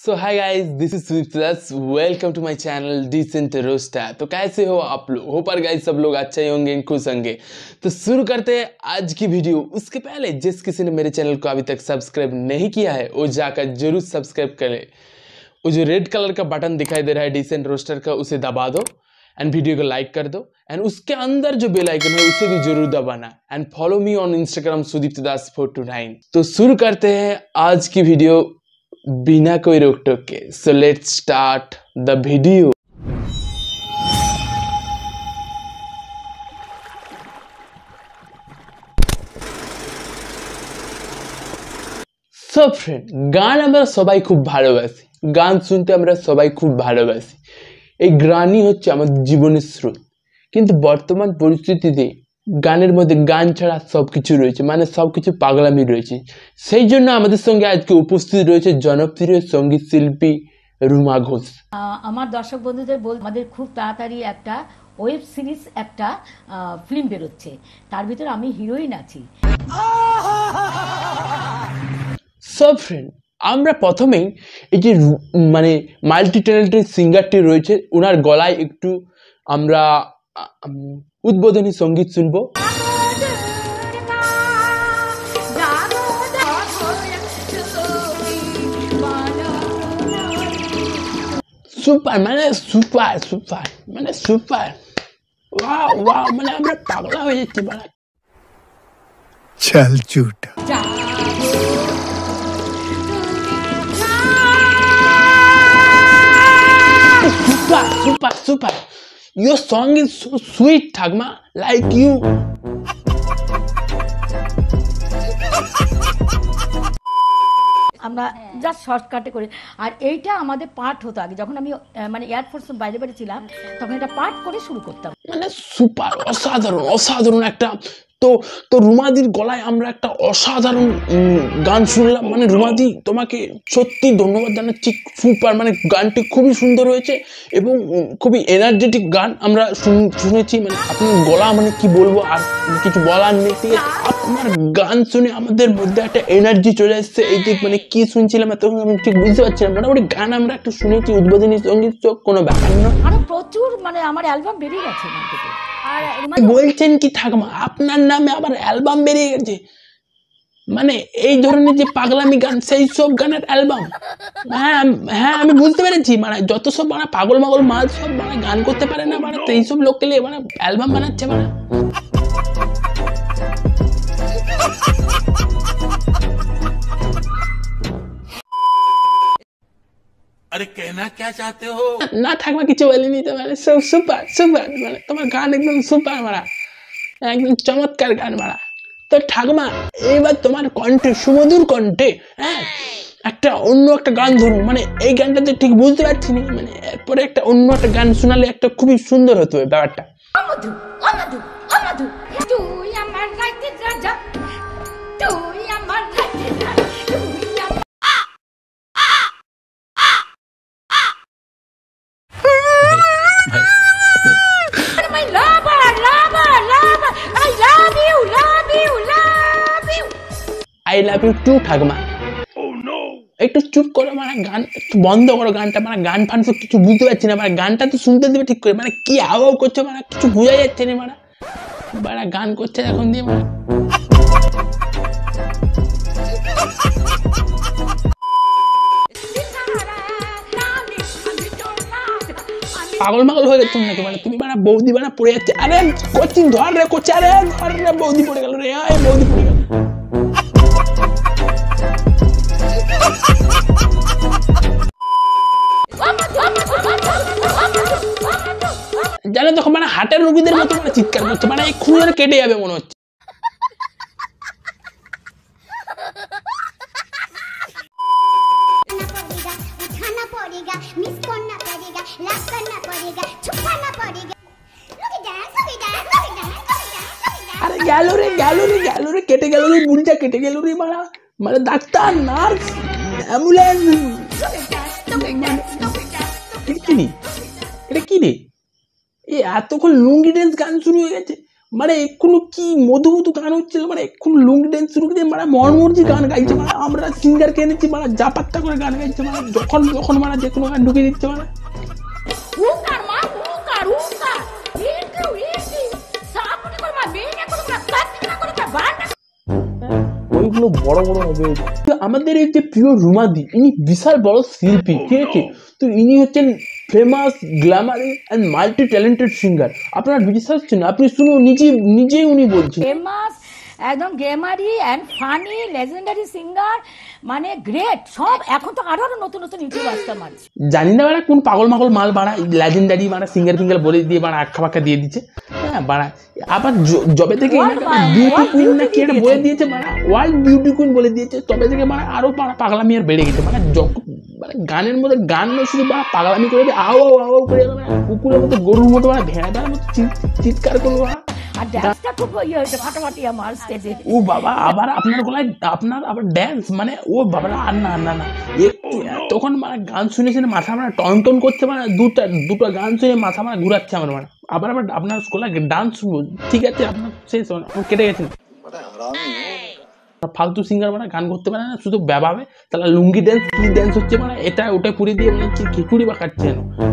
So hi guys, this is Sudipta. Welcome to my channel DecentRoaster। तो कैसे हो आप लोग? होप गाइस सब लोग अच्छे होंगे, खुश होंगे। तो शुरू करते हैं आज की वीडियो। उसके पहले जिस किसी ने मेरे चैनल को अभी तक सब्सक्राइब नहीं किया है वो जाकर जरूर सब्सक्राइब करें। वो जो रेड कलर का बटन दिखाई दे रहा है DecentRoaster का, उसे दबा दो एंड वीडियो को लाइक कर दो एंड उसके अंदर जो बेल आइकन है उसे भी जरूर दबाना and follow me on Instagram Sudipta429। तो शुरू करते हैं आज की वीडियो बिना कोई रोक टोक के। So let's start the video. So friend, গান আমরা সবাই খুব ভালোবাসি, গান শুনতে আমরা সবাই খুব ভালোবাসি। এই গানই হচ্ছে আমাদের জীবনের স্রোত। কিন্তু বর্তমান পরিস্থিতিতে গানের মধ্যে গান ছাড়া সবকিছু রয়েছে, মানে সবকিছু পাগলামি রয়েছে। সেই জন্য আমাদের সঙ্গে আজকে উপস্থিত রয়েছে জনপ্রিয় সঙ্গীত শিল্পী রুমা ঘোষ। আমার দর্শক বন্ধুদের আমাদের খুব তাড়াতাড়ি একটা ওয়েব সিরিজ, একটা ফিল্ম বেরোচ্ছে, তার ভিতরে আমি হিরোইন আছি। সব ফ্রেন্ড, আমরা প্রথমেই এই যে মানে মাল্টি ট্যালেন্টেড সিঙ্গারটি রয়েছে, ওনার গলায় একটু আমরা উদ্বোধনী সঙ্গীত শুনবো। সুপার মানে সুপার সুপার মানে সুপার, ওয়াও ওয়াও, মানে আমরা পাগলা হয়ে যাচ্ছি। মানে चल झूठा। Super, super, super. Your song is so sweet, Thagma. Like you. আমরা জাস্ট শর্টকাটে করি। আর এইটা আমাদের পার্ট হতো আগে, যখন আমি মানে এয়ারফোর্সের বাইরে বাইরে ছিলাম, তখন এটা পার্ট করে শুরু করতাম। মানে সুপার, অসাধারণ অসাধারণ একটা। তো তো রুমাদির গলায় আমরা একটা অসাধারণ গান শুনলাম। মানে রুমাদি, তোমাকে সত্যি ধন্যবাদ জানাচ্ছি। সুপার, মানে গানটি খুবই সুন্দর হয়েছে এবং খুবই এনার্জেটিক গান আমরা শুনেছি। মানে আপনার গলা, মানে কি বলবো, আর কিছু বলার নেই। ঠিক আছে, আপনার গান শুনে আমাদের মধ্যে একটা এনার্জি চলে এসছে। এই যে মানে কি শুনছিলাম এতক্ষণ আমি ঠিক বুঝতে পারছি না। মোটামুটি গান আমরা একটু শুনেছি, উদ্বোধনী সঙ্গীত, কোনো ব্যাপার না। আরো প্রচুর, মানে আমার অ্যালবাম বেরিয়ে গেছে। আর বলছেন কি থাকমা, আপনার নামে আবার অ্যালবাম বেরিয়ে গেছে? মানে এই ধরনের যে পাগলামি গান, সেই সব গানের অ্যালবাম? হ্যাঁ হ্যাঁ, আমি বুঝতে পেরেছি। মানে যত সব মানে পাগল মাগল মাল সব মানে গান করতে পারে না, মানে তো এইসব লোককে নিয়ে মানে অ্যালবাম বানাচ্ছে। মানে अरे कहना क्या चाहते हो? না থাকবা কিছু বলিনি তো। মানে সব সুপার সুপার, মানে তোমার গান একদম সুপার মারা, একদম চমৎকার গান মারা। তো ঠাকুমা, এইবার তোমার কণ্ঠে, সুমধুর কণ্ঠে, হ্যাঁ, একটা অন্য একটা গান ধরুন। মানে এই গানটাতে ঠিক বুঝতে পারছি না, মানে এরপরে একটা অন্য একটা গান শোনালে একটা খুবই সুন্দর হতো ব্যাপারটা। অমধু অমধু অমধু, তুই আমার রাইতের রাজা, তুই আমার রাইতের রাজা, তুই my lover, lover, lover, I love you, love you, love you. I love you too ঠাকুমা। একটু চুপ করো, মানে গান একটু বন্ধ করো গানটা। মানে গান ফান সব কিছু বুঝতে পারছি না। মানে গানটা তো শুনতে দেবে ঠিক করে, মানে কি আওয়াজ করছো, মানে কিছু বোঝা যাচ্ছে না। মানে বাড়া গান করছে এখন দিয়ে, মানে পাগল মাগল হয়ে গেছো নাকি? মানে তুমি মানে বৌদি মানে পড়ে যাচ্ছে। আরে কোচিং ধর রে, কোচ, আরে ধর রে, বৌদি পড়ে গেল রে, আয় বৌদি পড়ে গেল। জানো তখন মানে হার্টের রোগীদের মতো মানে চিৎকার করছে, মানে এই খুঁজে কেটে যাবে মনে হচ্ছে। আরে গেল রে গেল রে গেল রে, কেটে গেল রে, বুড়িটা কেটে গেল রে। মারা মানে ডাক্তার, নার্স, অ্যাম্বুলেন্স, এটা কি রে? এতক্ষণ লুঙ্গি ড্যান্স গান শুরু হয়ে গেছে। মানে এক্ষুনি কি মধু মধু গান হচ্ছিল, মানে এক্ষুনি লুঙ্গি ড্যান্স শুরু করে মানে মর্মর্জি গান গাইছে, মানে আমরা সিঙ্গার কে নিচ্ছি, মানে জাপাত্তা করে গান গাইছে, মানে যখন যখন মানে যে কোনো গান ঢুকিয়ে দিচ্ছে, মানে ওইগুলো বড় বড় হবে। আমাদের এই যে প্রিয় রুমাদি, ইনি বিশাল বড় শিল্পী, ঠিক আছে? তো ইনি হচ্ছেন famous, glamorous and multi talented singer. আপনারা বিশ্বাস হচ্ছে না, আপনি শুনুন, নিজেই উনি বলছেন। ফেমাস, একদম glamorous and funny, legendary singer, মানে গ্রেট সব। এখন তো আরো নতুন নতুন ইউটিউব আসতে মানছে, জানি না বাড়া কোন পাগল মাগল মাল বাড়া লেজেন্ডারি বাড়া সিঙ্গার ফিঙ্গার বলে দিয়ে বাড়া আখ্যা বাখ্যা দিয়ে দিচ্ছে। হ্যাঁ বাড়া, আবার জবে থেকে বিউটি কুইন না কি একটা বলে দিয়েছে, বাড়া ওয়ার্ল্ড বিউটি কুইন বলে দিয়েছে, তবে থেকে বাড়া আরো পাগলামি আর বেড়ে গেছে। মানে মানে গানের মধ্যে গান নয়, শুধু বাড়া পাগলামি করে দিয়ে আও আও আও করে কুকুরের মতো, গরুর মতো, বাড়া ভেড়াটার মতো চিৎকার করবো বাড়া। আর ড্যান্সটা খুব ইয়ে হয়েছে ফাটাফাটি আমার স্টেজে। ও বাবা, আবার আপনার গলায় আপনার আবার ড্যান্স, মানে ও বাবা আর না না না, একটু তখন মানে গান শুনে শুনে মাথা মানে টন করছে, মানে দুটো গান শুনে মাথা মানে ঘুরাচ্ছে আমার, মানে আবার আপনার গলায় ডান্স শুনবো, ঠিক আছে? আপনার শেষ কেটে গেছেন। ফালতু সিঙ্গার মানে গান করতে পারে না, শুধু ব্যাবাবে তাহলে লুঙ্গি ড্যান্স কি ড্যান্স হচ্ছে, মানে এটা ওটা পুরি দিয়ে মানে খিচুড়ি বা কাটছে।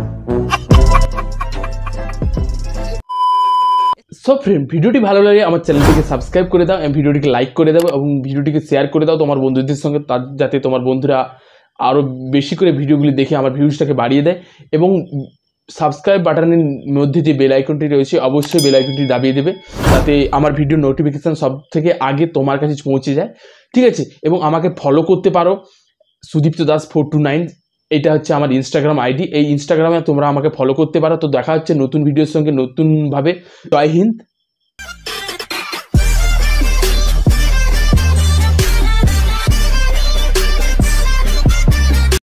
সো ফ্রেন্ড, ভিডিওটি ভালো লাগে আমার চ্যানেলটিকে সাবস্ক্রাইব করে দাও, ভিডিওটিকে লাইক করে দাও এবং ভিডিওটিকে শেয়ার করে দাও তোমার বন্ধুদের সঙ্গে, যাতে তোমার বন্ধুরা আরও বেশি করে ভিডিওগুলি দেখে আমার ভিউজটাকে বাড়িয়ে দেয়। এবং সাবস্ক্রাইব বাটনের মধ্যে যে বেল আইকনটি রয়েছে, অবশ্যই বেল আইকনটি দাবিয়ে দেবে, যাতে আমার ভিডিও নোটিফিকেশান সব থেকে আগে তোমার কাছে পৌঁছে যায়, ঠিক আছে? এবং আমাকে ফলো করতে পারো, সুদীপ্ত দাস 429, এটা হচ্ছে আমার ইনস্টাগ্রাম আইডি। এই ইনস্টাগ্রামে তোমরা আমাকে ফলো করতে পারো। তো দেখা হচ্ছে নতুন ভিডিওর সঙ্গে নতুনভাবে। জয় হিন্দ,